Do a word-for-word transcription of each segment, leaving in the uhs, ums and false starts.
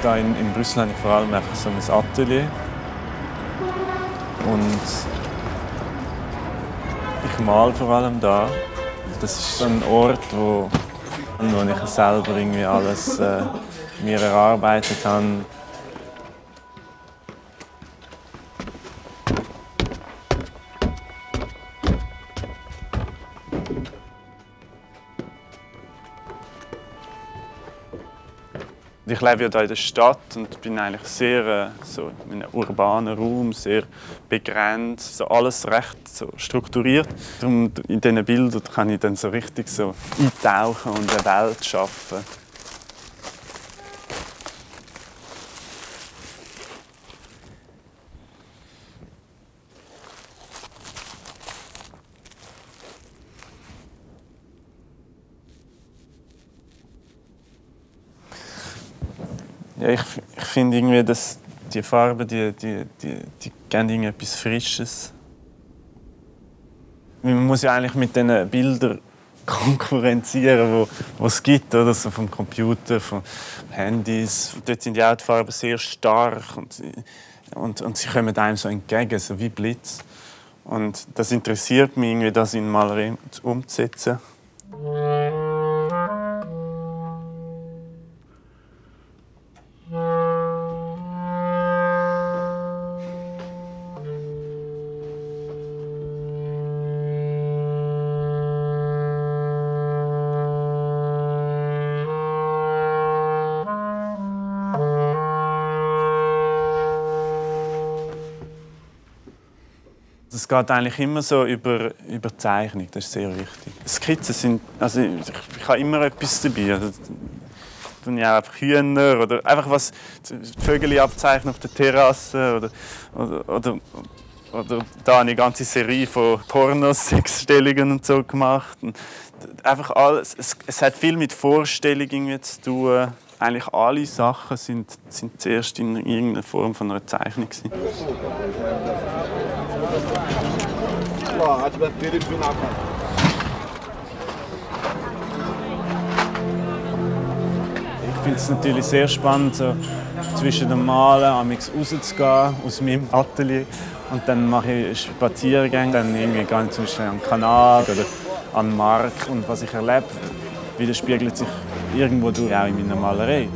Hier in, in Brüssel habe ich vor allem einfach so ein Atelier. Und ich male vor allem da. Das ist ein Ort, wo, wo ich selber irgendwie alles äh, mir erarbeitet habe. Ich lebe ja hier in der Stadt und bin eigentlich sehr äh, so in einem urbanen Raum, sehr begrenzt, so alles recht so strukturiert. Darum in diesen Bildern kann ich dann so richtig so eintauchen und eine Welt schaffen. Ja, ich, ich finde irgendwie, dass die Farben, die, die, die, die geben irgendwie etwas Frisches. Man muss ja eigentlich mit diesen Bildern konkurrenzieren, die es gibt, oder? So vom Computer, von Handys. Dort sind die auch die Farben sehr stark und, und, und sie kommen einem so entgegen, so wie Blitz. Und das interessiert mich, irgendwie, das in Malerei umzusetzen. Es geht eigentlich immer so über, über Zeichnung, das ist sehr wichtig. Skizzen sind, also ich, ich habe immer etwas dabei. Also, dann ja einfach Hühner oder einfach was, Vögel abzeichnen auf der Terrasse oder, oder, oder, oder da eine ganze Serie von Pornos, Sexstellungen und so gemacht. Und einfach alles, es, es hat viel mit Vorstellungen zu tun. Eigentlich alle Sachen sind, sind zuerst in irgendeiner Form von einer Zeichnung gewesen. Ich finde es natürlich sehr spannend, so zwischen dem Malen amigs rauszugehen aus meinem Atelier und dann mache ich Spaziergänge, dann irgendwie gehe ich zum Beispiel an den Kanal oder an den Markt und was ich erlebe, widerspiegelt sich irgendwo durch auch in meiner Malerei.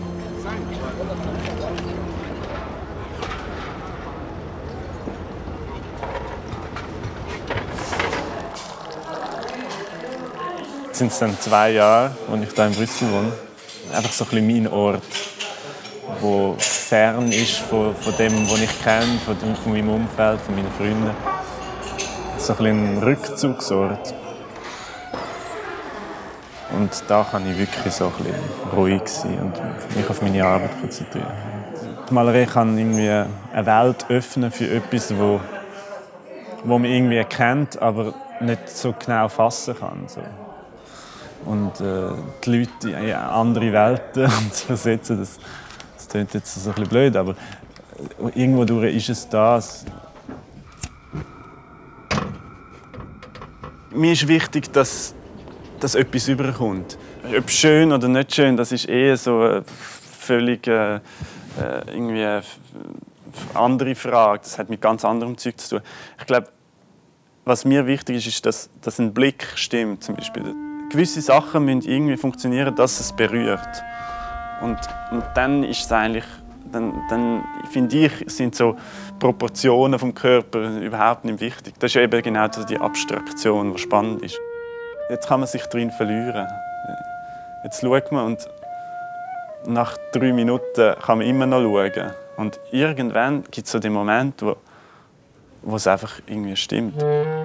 Es sind dann zwei Jahre, als ich hier in Brüssel wohne. Einfach so ein bisschen mein Ort, der fern ist von, von dem, was ich kenne, von, dem, von meinem Umfeld, von meinen Freunden. So ein bisschen ein Rückzugsort. Und da kann ich wirklich so ein bisschen ruhig sein und mich auf meine Arbeit konzentrieren. Die Malerei kann irgendwie eine Welt öffnen für etwas, wo, wo man irgendwie erkennt, aber nicht so genau fassen kann. So. Und äh, die Leute in andere Welten zu versetzen, das, das klingt jetzt so ein bisschen blöd, aber irgendwo durch ist es das. Mir ist wichtig, dass, dass etwas überkommt. Ob schön oder nicht schön, das ist eher so eine völlig äh, irgendwie eine andere Frage. Das hat mit ganz anderem Zeug zu tun. Ich glaube, was mir wichtig ist, ist, dass, dass ein Blick stimmt, zum Beispiel. Gewisse Sachen müssen irgendwie funktionieren, dass es berührt. Und, und dann ist es eigentlich, dann, dann finde ich, sind so Proportionen vom Körper überhaupt nicht wichtig. Das ist eben genau die Abstraktion, die spannend ist. Jetzt kann man sich darin verlieren. Jetzt schaut man und nach drei Minuten kann man immer noch schauen. Und irgendwann gibt es so den Moment, wo, wo es einfach irgendwie stimmt.